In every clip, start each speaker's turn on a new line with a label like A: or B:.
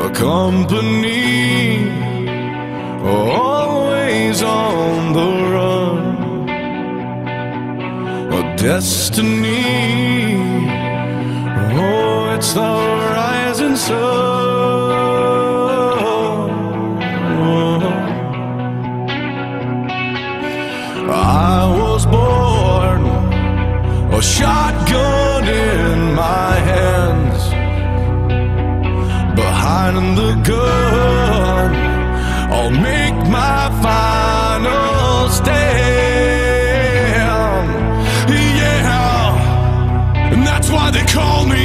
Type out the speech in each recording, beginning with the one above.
A: company, always on the run, a destiny. Oh, it's the rising sun. I was born, a shotgun in my hands, behind the gun, I'll make my final stand. Yeah, and that's why they call me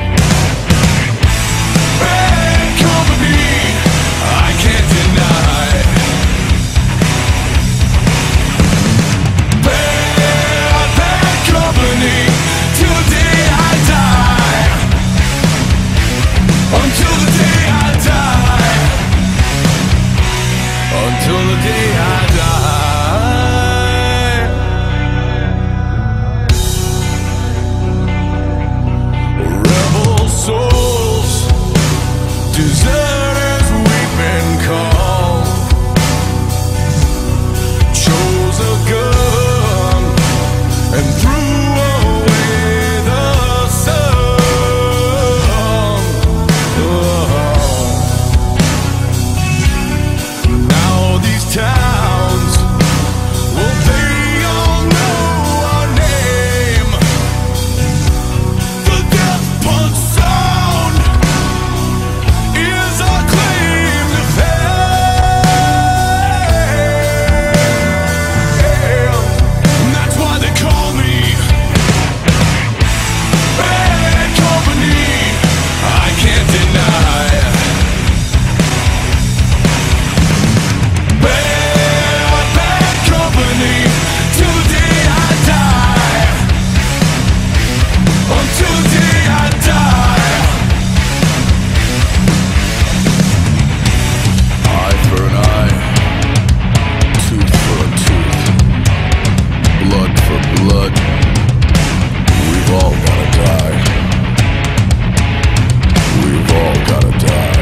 A: bad company. I can't deny bad company till the day I die. Until the day I die. Until the day I die. Rebel souls, deserters we've been called, chose a gun and threw away the sun. Now these towns, well, they all know our name. The death punch sound is our claim to fame. And that's why they call me bad company. I can't deny bad company till the day I die. Until the day I die. Eye for an eye, tooth for a tooth, blood for blood. We've all gotta die. We've all gotta die.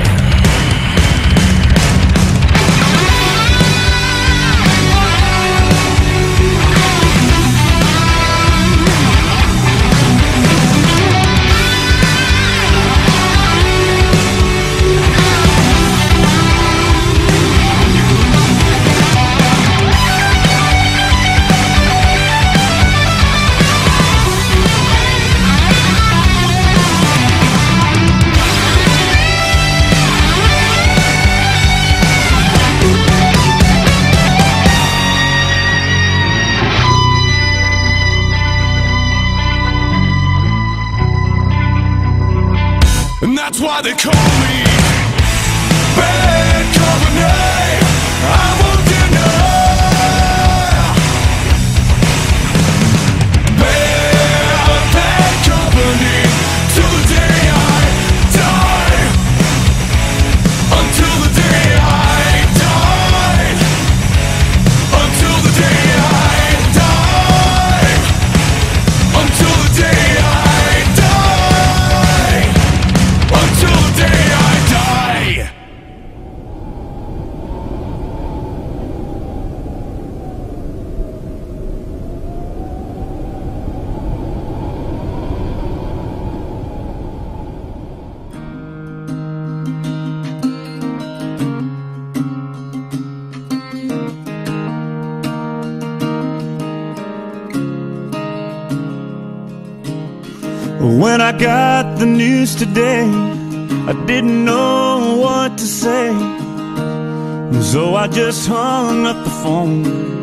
A: And that's why they call me bad company. I won't deny bad company till the day I die. Until the day I die. Until the day I die. Until the day I die. Until the day I die.
B: When I got the news today, I didn't know what to say, so I just hung up the phone.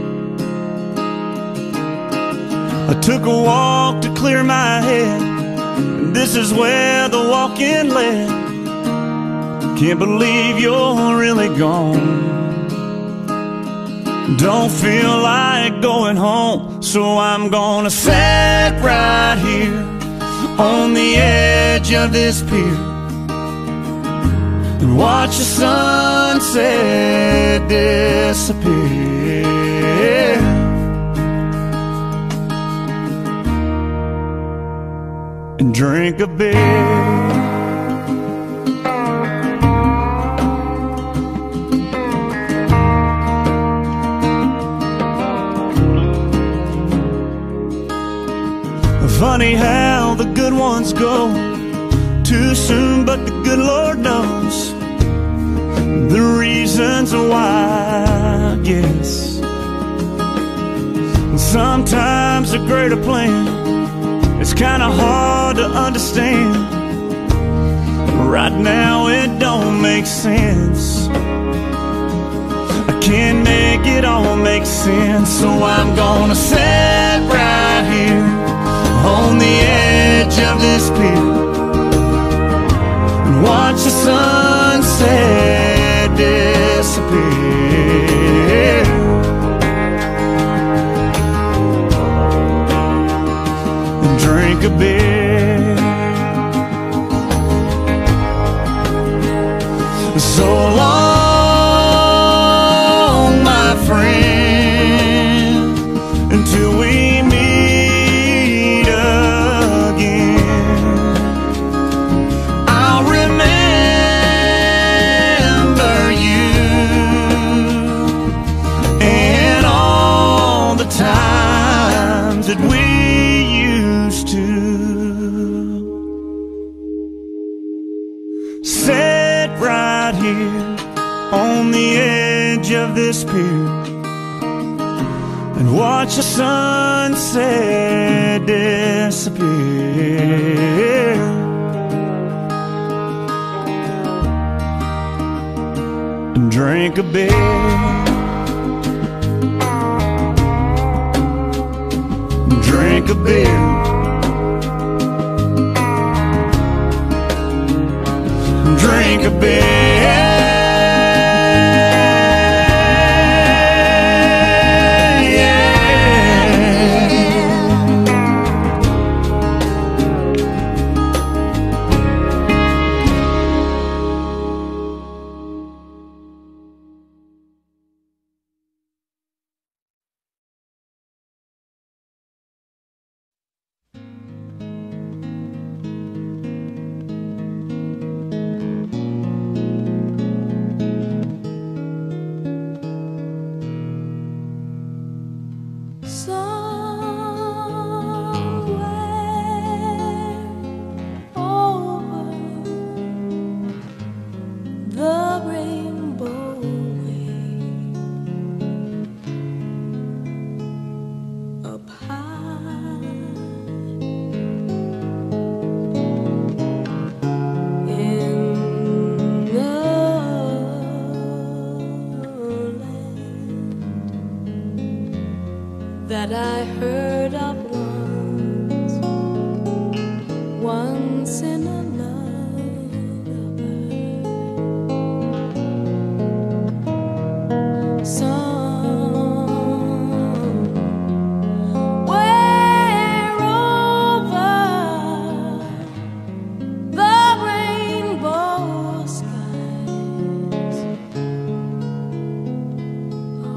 B: I took a walk to clear my head, and this is where the walk-in led. Can't believe you're really gone. Don't feel like going home, so I'm gonna sit right here on the edge of this pier and watch the sunset disappear. And drink a beer. Funny how the good ones go too soon, but the good Lord knows the reasons why, I guess. Sometimes a greater plan, it's kinda hard to understand. Right now it don't make sense. I can't make it all make sense. So I'm gonna sit right here on the edge of this pier and watch the sunset disappear. And drink a beer. So long, my friend, until we meet again. I'll remember you and all the times that we used to. Sit right here on the edge of this pier and watch the sunset disappear. And drink a beer. Drink a beer. Drink a beer.
C: That I heard of once in a lullaby. Somewhere over the rainbow skies are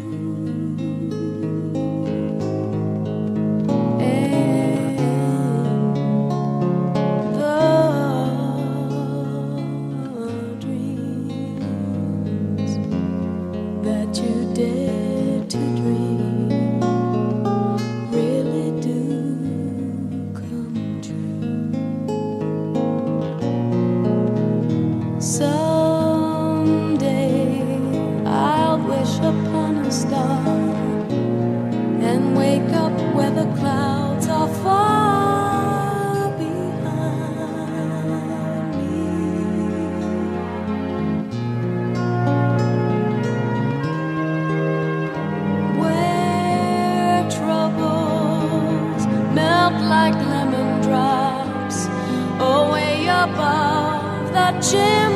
C: someday I'll wish upon a star and wake up where the clouds are far behind me. Where troubles melt like lemon drops away above the chimney